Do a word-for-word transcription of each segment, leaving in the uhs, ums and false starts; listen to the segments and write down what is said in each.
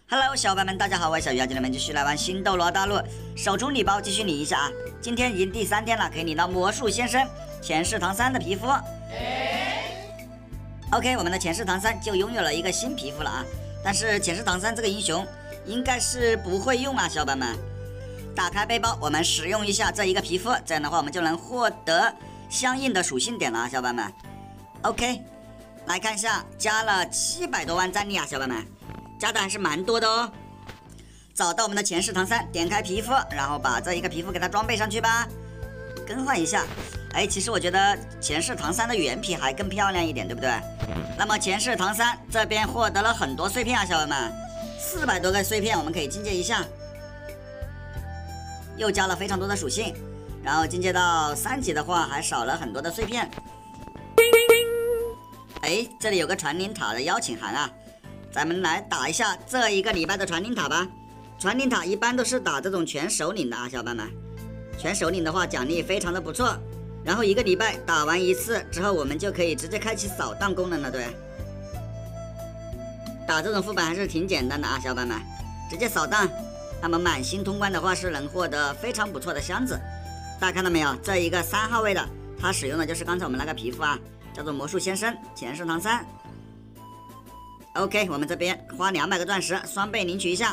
Hello， 小伙伴们，大家好，我是小鱼啊，今天我们继续来玩新斗罗大陆，首充礼包继续领一下啊！今天已经第三天了，可以领到魔术先生前世堂三的皮肤。OK， 我们的前世堂三就拥有了一个新皮肤了啊！但是前世堂三这个英雄应该是不会用啊，小伙伴们。打开背包，我们使用一下这一个皮肤，这样的话我们就能获得相应的属性点了啊，小伙伴们。OK， 来看一下，加了七百多万战力啊，小伙伴们。加的还是蛮多的哦。找到我们的前世堂三，点开皮肤，然后把这一个皮肤给它装备上去吧。更换一下，哎，其实我觉得前世堂三的原皮还更漂亮一点，对不对？那么前世堂三这边获得了很多碎片啊，小伙伴们，四百多个碎片，我们可以进阶一下。又加了非常多的属性，然后进阶到三级的话，还少了很多的碎片。哎，这里有个传灵塔的邀请函啊。咱们来打一下这一个礼拜的传灵塔吧。传灵塔一般都是打这种全首领的啊，小伙伴们。全首领的话奖励非常的不错，然后一个礼拜打完一次之后，我们就可以直接开启扫荡功能了，对。打这种副本还是挺简单的啊，小伙伴们，直接扫荡。那么满星通关的话是能获得非常不错的箱子。大家看到没有？这一个三号位的，它使用的就是刚才我们那个皮肤啊，叫做魔术先生前世堂三。OK， 我们这边花两百个钻石双倍领取一下。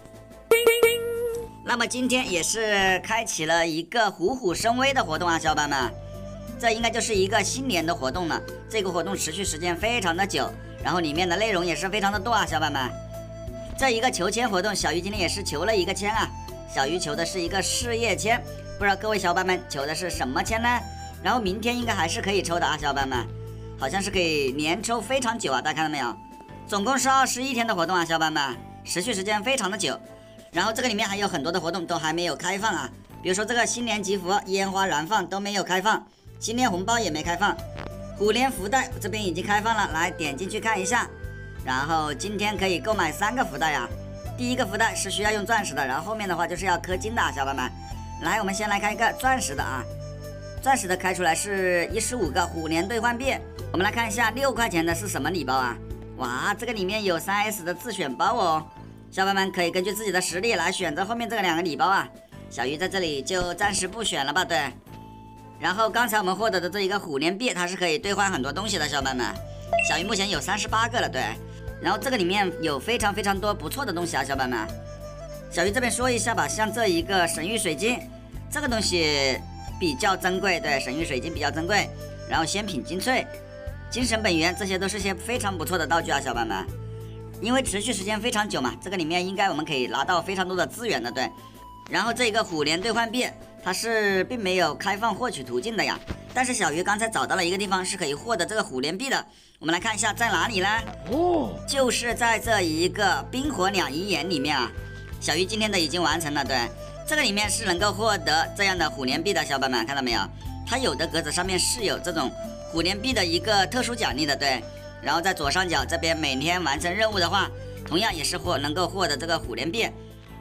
那么今天也是开启了一个虎虎生威的活动啊，小伙伴们，这应该就是一个新年的活动了。这个活动持续时间非常的久，然后里面的内容也是非常的多啊，小伙伴们。这一个求签活动，小鱼今天也是求了一个签啊，小鱼求的是一个事业签，不知道各位小伙伴们求的是什么签呢？然后明天应该还是可以抽的啊，小伙伴们，好像是可以连抽非常久啊，大家看到没有？总共是二十一天的活动啊，小伙伴们，持续时间非常的久。然后这个里面还有很多的活动都还没有开放啊，比如说这个新年祈福、烟花燃放都没有开放，新年红包也没开放，虎年福袋这边已经开放了，来点进去看一下。然后今天可以购买三个福袋啊，第一个福袋是需要用钻石的，然后后面的话就是要氪金的啊，小伙伴们。来，我们先来开一个钻石的啊，钻石的开出来是一十五个虎年兑换币。我们来看一下六块钱的是什么礼包啊？哇，这个里面有 三 S 的自选包哦，小伙伴们可以根据自己的实力来选择后面这个两个礼包啊。小鱼在这里就暂时不选了吧，对。然后刚才我们获得的这一个虎年币，它是可以兑换很多东西的，小伙伴们。小鱼目前有三十八个了，对。然后这个里面有非常非常多不错的东西啊，小伙伴们。小鱼这边说一下吧，像这一个神域水晶，这个东西比较珍贵，对，神域水晶比较珍贵。然后仙品精粹、精神本源，这些都是些非常不错的道具啊，小伙伴们。因为持续时间非常久嘛，这个里面应该我们可以拿到非常多的资源的，对。然后这个虎年兑换币，它是并没有开放获取途径的呀。但是小鱼刚才找到了一个地方是可以获得这个虎年币的，我们来看一下在哪里呢？哦，就是在这一个冰火两仪眼里面啊。小鱼今天的已经完成了，对。这个里面是能够获得这样的虎年币的，小伙伴们看到没有？它有的格子上面是有这种虎年币的一个特殊奖励的，对。然后在左上角这边每天完成任务的话，同样也是获能够获得这个虎年币。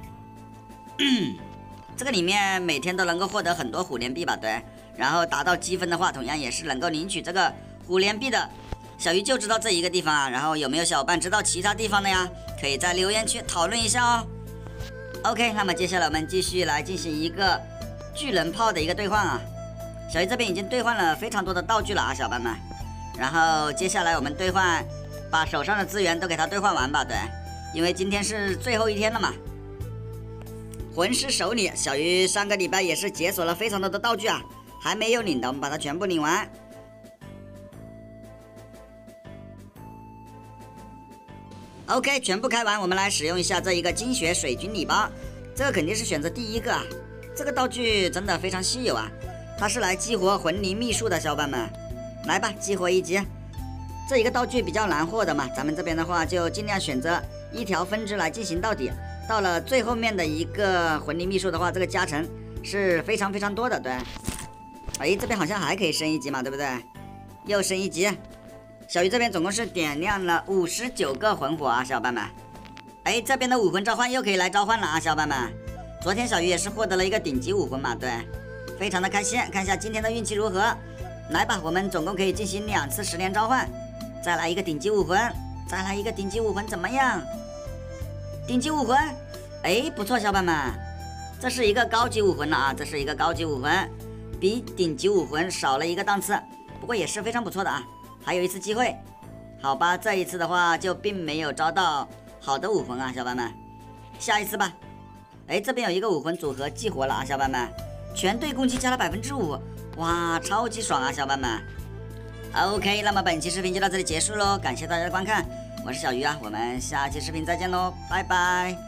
这个里面每天都能够获得很多虎年币吧，对。然后达到积分的话，同样也是能够领取这个虎年币的。小鱼就知道这一个地方啊，然后有没有小伙伴知道其他地方的呀？可以在留言区讨论一下哦。OK， 那么接下来我们继续来进行一个巨人炮的一个兑换啊。小鱼这边已经兑换了非常多的道具了啊，小伙伴们。然后接下来我们兑换，把手上的资源都给它兑换完吧，对，因为今天是最后一天了嘛。魂师手里，小鱼上个礼拜也是解锁了非常多的道具啊，还没有领的，我们把它全部领完。OK， 全部开完，我们来使用一下这一个精血水军礼包，这个肯定是选择第一个啊。这个道具真的非常稀有啊，它是来激活魂灵秘术的，小伙伴们。来吧，激活一级。这一个道具比较难获得嘛，咱们这边的话就尽量选择一条分支来进行到底。到了最后面的一个魂灵秘术的话，这个加成是非常非常多的，对。哎，这边好像还可以升一级嘛，对不对？又升一级。小鱼这边总共是点亮了五十九个魂火啊，小伙伴们。哎，这边的武魂召唤又可以来召唤了啊，小伙伴们。昨天小鱼也是获得了一个顶级武魂嘛，对，非常的开心。看一下今天的运气如何。来吧，我们总共可以进行两次十连召唤，再来一个顶级武魂，再来一个顶级武魂，怎么样？ 顶级武魂，哎，不错，小伙伴们，这是一个高级武魂了啊，这是一个高级武魂，比顶级武魂少了一个档次，不过也是非常不错的啊。还有一次机会，好吧，这一次的话就并没有招到好的武魂啊，小伙伴们，下一次吧。哎，这边有一个武魂组合激活了啊，小伙伴们，全队攻击加了百分之五，哇，超级爽啊，小伙伴们。OK， 那么本期视频就到这里结束喽，感谢大家的观看，我是小鱼啊，我们下期视频再见喽，拜拜。